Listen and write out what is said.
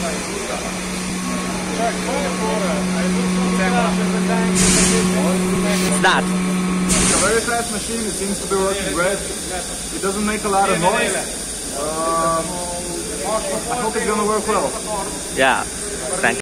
What's that? It's a very fast machine. It seems to be working great. It doesn't make a lot of noise. I hope it's gonna work well. Yeah. Thank